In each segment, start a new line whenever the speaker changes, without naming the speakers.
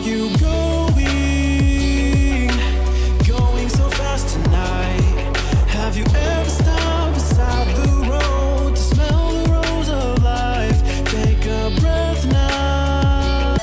you going so fast tonight? Have you ever stopped beside the road to smell the rose of life? Take a breath now.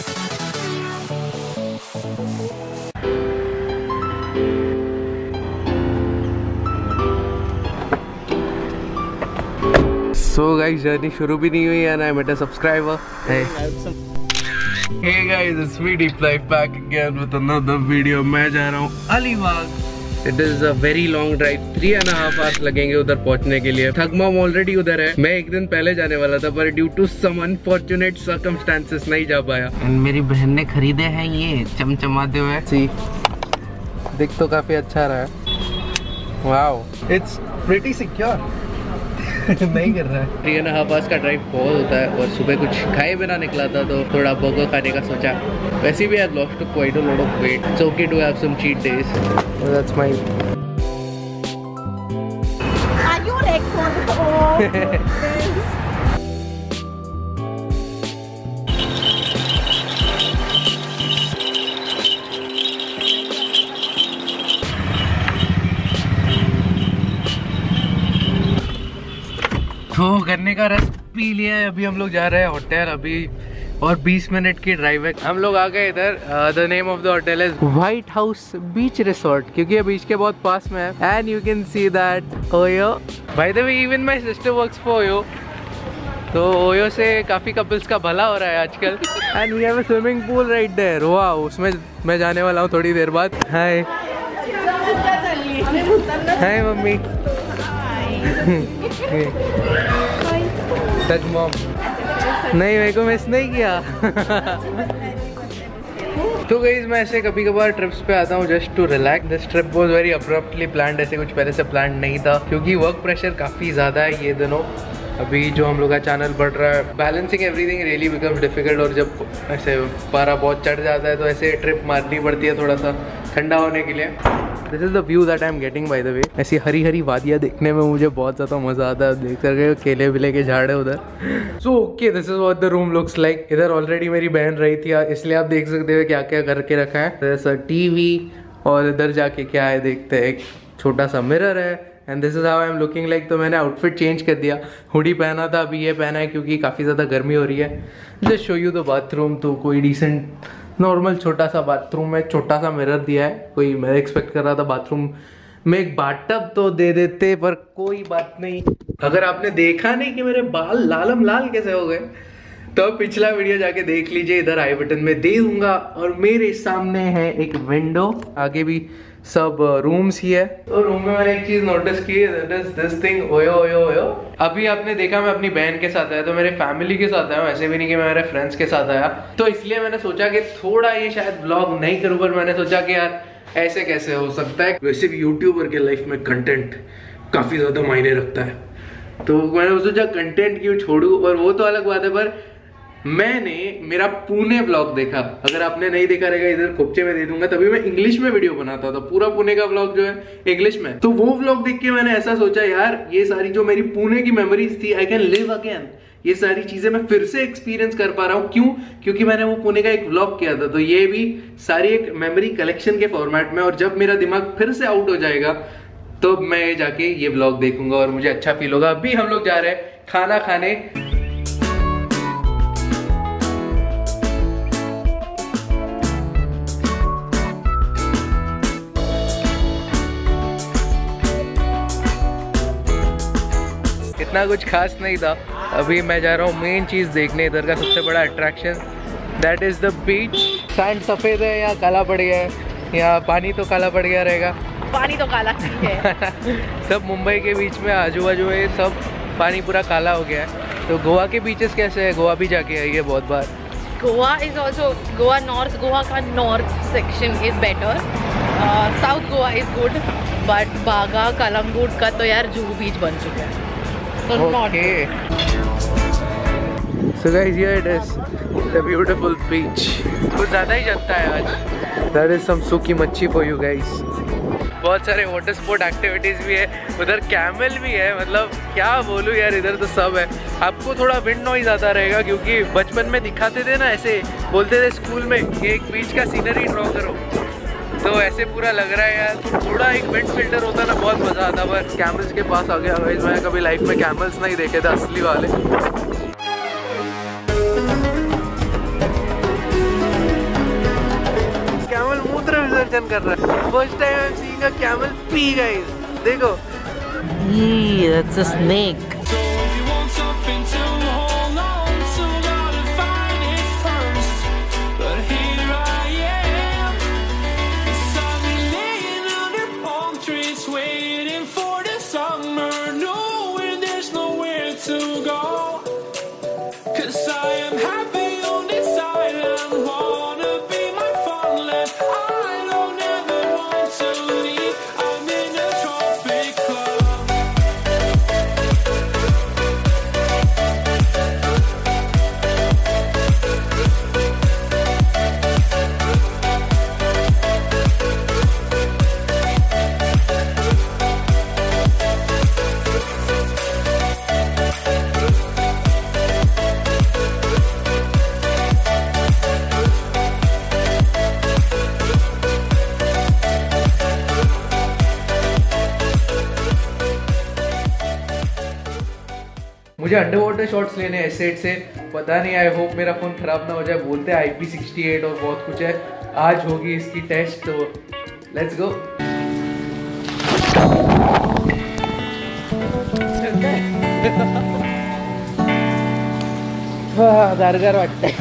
So guys, journey शुरू भी नहीं हुई and I met a subscriber. Hey. Hey guys, it's me DeepLife back again with another video. मैं जा रहा हूँ Alibag. It is a very long drive. 3.5 hours लगेंगे उधर पहुँचने के लिए. थगमम ऑलरेडी उधर है. मैं एक दिन पहले जाने वाला था पर due to some unfortunate circumstances नहीं जा पाया. And मेरी बहन ने खरीदे हैं ये चमचमाते हुए. See, दिख तो काफी अच्छा रहा है. Wow, it's pretty secure. नहीं कर रहा है. 3.5 hours का ड्राइव बहुत होता है और सुबह कुछ खाए बिना निकला था तो थोड़ा बर्गर खाने का सोचा. वैसे भी I lost quite a lot of weight. It's okay to have some cheat days. So that's my.
Are you recording?
तो गन्ने का रस पी लिया है. अभी हम लोग जा रहे हैं होटल. अभी और 20 मिनट की ड्राइव है. हम लोग आ गए इधर. The name of the hotel is White House beach resort क्योंकि ये बीच के बहुत पास में है. And you can see that OYO. By the way even my sister works for OYO. तो ओयो से काफी कपल्स का भला हो रहा है आजकल. And we have a swimming pool right there. Wow, उसमें मैं जाने वाला हूँ थोड़ी देर बाद. Hi hi mummy. Touch mom. नहीं, मेरे को मिस नहीं किया. तो गाइस मैं ऐसे कभी कभार ट्रिप्स पे आता हूँ just to relax. This trip was very abruptly planned. ऐसे कुछ पहले से प्लान नहीं था क्योंकि वर्क प्रेशर काफ़ी ज़्यादा है ये दिनों. अभी जो हम लोग का चैनल बढ़ रहा है, balancing everything really becomes difficult. और जब ऐसे पारा बहुत चढ़ जाता है तो ऐसे ट्रिप मारनी पड़ती है थोड़ा सा ठंडा होने के लिए. This is the view that I am getting by the way. ऐसी हरी हरी वादियाँ देखने में मुझे बहुत ज़्यादा मज़ा आता है. देख कर केले विले के झाड़ है उधर. So okay, this is what the room looks like. इधर ऑलरेडी मेरी बहन रही थी इसलिए आप देख सकते हो क्या क्या करके रखा है. जैसा टीवी और इधर जाके क्या है देखते हैं. एक छोटा सा मिरर है. And this is how I am looking like. तो मैंने आउटफिट चेंज कर दिया. हुडी पहना था, अभी ये पहना है क्योंकि काफ़ी ज़्यादा गर्मी हो रही है. Just show you the bathroom. तो कोई डिसेंट नॉर्मल छोटा सा बाथरूम में छोटा सा मिरर दिया है. कोई मैं एक्सपेक्ट कर रहा था बाथरूम में एक बाथटब तो दे देते, पर कोई बात नहीं. अगर आपने देखा नहीं कि मेरे बाल लालम लाल कैसे हो गए तो पिछला वीडियो जाके देख लीजिए. इधर आई बटन में दे दूंगा. और मेरे सामने है एक विंडो. आगे भी सब रूम्स ही है. तो रूम में मैंने एक चीज नोटिस की. That is this thing. OYO OYO OYO. अभी आपने देखा मैं अपनी बहन के साथ आया तो मेरे फैमिली के साथ आया हूँ. ऐसे भी नहीं कि मैं मेरे फ्रेंड्स के साथ आया. तो इसलिए मैंने सोचा कि थोड़ा ये शायद व्लॉग नहीं करूँ, पर मैंने सोचा कि यार ऐसे कैसे हो सकता है. वैसे भी यूट्यूबर के लाइफ में कंटेंट काफी ज्यादा मायने रखता है. तो मैंने सोचा कंटेंट क्यों छोड़ू. और वो तो अलग बात है, पर मैंने मेरा पुणे व्लॉग देखा. अगर आपने नहीं देखा रहेगा इधर खोपचे में दे दूंगा. तभी मैं इंग्लिश में वीडियो बनाता था. पूरा पुणे का व्लॉग जो है इंग्लिश में. तो वो व्लॉग देख के मैंने ऐसा सोचा यार ये सारी जो मेरी पुणे की मेमोरीज थी आई कैन लिव अगेन. ये सारी चीजें मैं फिर से एक्सपीरियंस कर पा रहा हूँ. क्यों? क्योंकि मैंने वो पुणे का एक व्लॉग किया था. तो ये भी सारी एक मेमोरी कलेक्शन के फॉर्मेट में. और जब मेरा दिमाग फिर से आउट हो जाएगा तो मैं जाके ये व्लॉग देखूंगा और मुझे अच्छा फील होगा. अभी हम लोग जा रहे हैं खाना खाने. इतना कुछ खास नहीं था. अभी मैं जा रहा हूँ मेन चीज देखने. इधर का सबसे बड़ा attraction that is the beach. Sand सफेद है या काला पड़ गया है, या पानी तो काला पड़ गया रहेगा.
पानी तो काला है.
सब मुंबई के बीच में आजू बाजू है, सब पानी पूरा काला हो गया है. तो गोवा के बीचेस कैसे है? गोवा भी जाके आई है बहुत बार.
Goa is also Goa north. Goa का north section is better. South Goa is good, but Baga Calangute का तो यार जुहू बीच बन चुका है.
Okay. So guys, here it is, the beautiful beach. कुछ ज़्यादा ही जनता है आज. That is some सूखी मच्छी for you guys. बहुत सारे वाटर स्पोर्ट एक्टिविटीज़ भी है, उधर कैमल भी है। मतलब क्या बोलूँ यार, इधर तो सब है। आपको थोड़ा विंड नॉइज आता रहेगा क्योंकि बचपन में दिखाते थे ना, ऐसे बोलते थे स्कूल में कि एक बीच का सीनरी ड्रॉ करो, तो ऐसे पूरा लग रहा है यार। थोड़ा एक विंड फिल्टर होता ना, बहुत मज़ा आता। पर कैमल्स के पास आ गया। मैं कभी लाइफ में कैमल्स नहीं देखे थे असली वाले। कैमल मूत्र विसर्जन कर रहा है। First time I am seeing a camel पी गाइस, देखो।
That's a snake.
मुझे अंडर वाटर शॉट्स लेने हैं एसेट से। पता नहीं, आई होप मेरा फ़ोन ख़राब ना हो जाए। बोलते हैं IP68 और बहुत कुछ है। आज होगी इसकी टेस्ट, तो लेट्स गो। गारगार वाटतंय।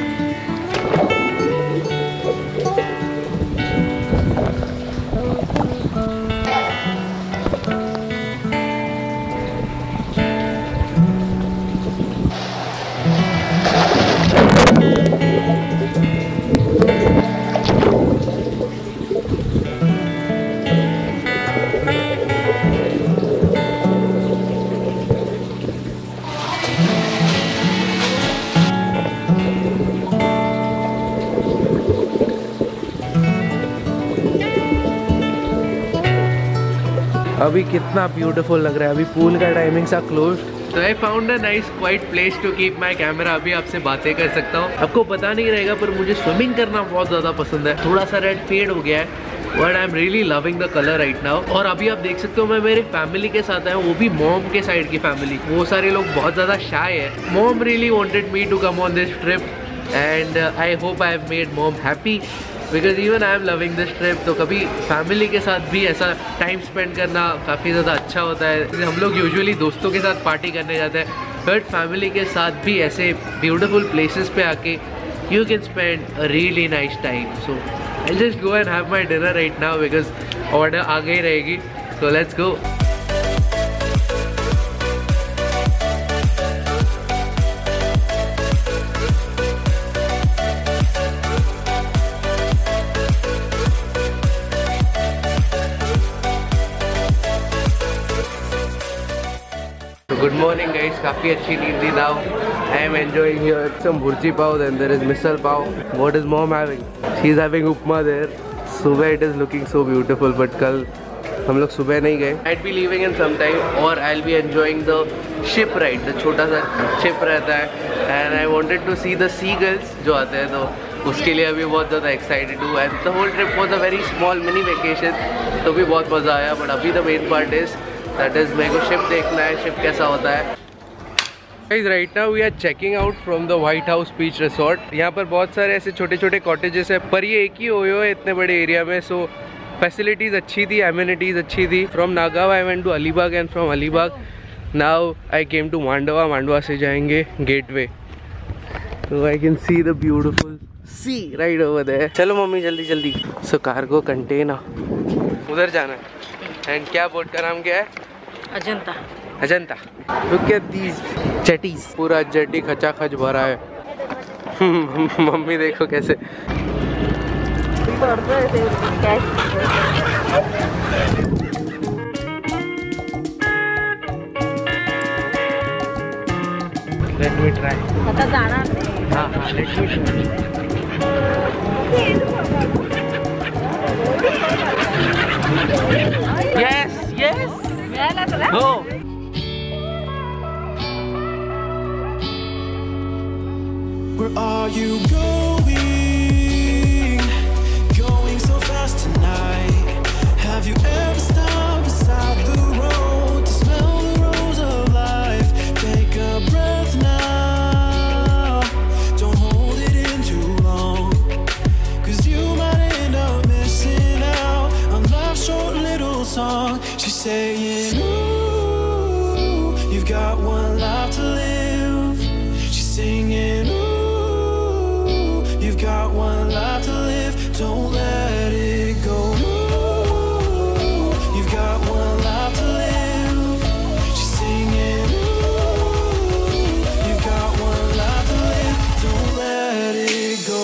अभी कितना ब्यूटीफुल लग रहा है। अभी पूल का टाइमिंग सा क्लोज। तो I found a nice quiet place to keep my camera. अभी आपसे बातें कर सकता हूँ। आपको पता नहीं रहेगा पर मुझे स्विमिंग करना बहुत ज़्यादा पसंद है। थोड़ा सा रेड फेड हो गया है, but I am really loving the colour right now. और अभी आप देख सकते हो मैं मेरे फैमिली के साथ आया हूँ, वो भी मॉम के साइड की फैमिली। वो सारे लोग बहुत ज़्यादा शाय है। Mom really wanted me to come on this trip and I hope I have made mom happy because even I am loving this trip. तो कभी फैमिली के साथ भी ऐसा टाइम स्पेंड करना काफ़ी ज़्यादा अच्छा होता है। हम लोग यूजुअली दोस्तों के साथ पार्टी करने जाते हैं, बट फैमिली के साथ भी ऐसे ब्यूटीफुल प्लेसेस पे आके you can spend a really nice time. So I just go and have my dinner right now because order आ गई रहेगी। So let's go. Good morning guys, काफ़ी अच्छी नींद थी now. I am enjoying here some bhurji pav, then there is misal pav. What is mom having? She is having upma there. सुबह it is looking so beautiful, but कल हम लोग सुबह नहीं गए। I be leaving in some time और I will be enjoying the ship ride. The छोटा सा शिप रहता है and I wanted to see the seagulls जो आते हैं, तो उसके लिए अभी बहुत ज़्यादा एक्साइटेड हूँ। And the whole trip was a very small mini vacation, तो भी बहुत मज़ा आया। बट अभी the main part is that is मेरे को शिप देखना है, शिप कैसा होता है। Guys, right now we are checking out from the White House Beach Resort। यहाँ पर बहुत सारे ऐसे छोटे छोटे कॉटेजेस है, पर ये एक ही ओयो है इतने बड़े एरिया में। सो फैसिलिटीज़ अच्छी थी, एमिनिटीज़ अच्छी थी। From Nagaon I went to Alibag and from Alibag now I came to Mandwa. Mandwa से जाएंगे गेटवे, तो I can see the beautiful sea right over there. चलो मम्मी जल्दी जल्दी। सो कार्गो कंटेनर उधर जाना है। एंड क्या बोट का नाम क्या है?
Ajanta.
Ajanta. Look at these jetties, पूरा जेटी खचाखच भरा है। मम्मी देखो कैसे। Let me try.
आता जाणार नाही।
हाँ हाँ let me try. Yes, yes. Go.
Where are you going? Going so fast tonight. Have you ever stopped beside the road to smell the rose of life? Take a breath now. Don't hold it in too long, 'cause you might end up missing out on life's short little song. She's saying, ooh, you've got one life to live. She's singing, ooh, you've got one life to live. Don't let it go. Ooh, you've got one life to live. She's singing, ooh, you've got one life to live. Don't let it go.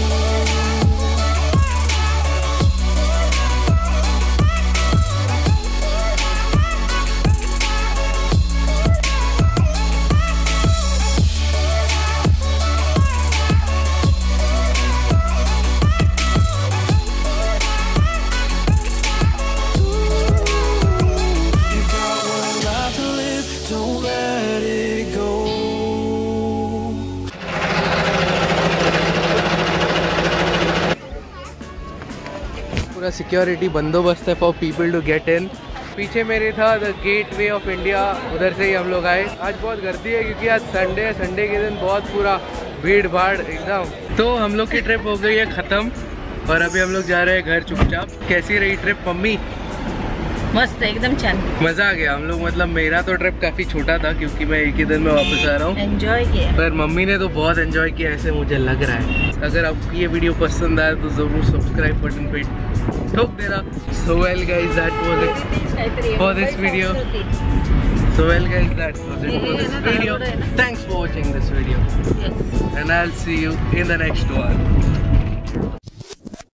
पूरा security बंदोबस्त है for people to get in. पीछे मेरे था the Gateway of India, उधर से ही हम लोग आए। आज बहुत गर्दी है क्योंकि आज संडे है, संडे के दिन बहुत पूरा भीड़ भाड़ एकदम। तो हम लोग की ट्रिप हो गई है ख़त्म और अभी हम लोग जा रहे हैं घर चुपचाप। कैसी रही ट्रिप मम्मी?
मस्त एकदम छान,
मज़ा आ गया। हम लोग मतलब मेरा तो ट्रिप काफ़ी छोटा था क्योंकि मैं एक ही दिन में वापस आ रहा हूँ।
एंजॉय किया,
पर मम्मी ने तो बहुत एंजॉय किया ऐसे मुझे लग रहा है। अगर आपको ये वीडियो पसंद आया तो ज़रूर सब्सक्राइब बटन पे ठोक देना। So well guys, that was it for this video. So well guys, that was it for this video. Thanks for watching this video.
Yes.
And I'll see you in the next one.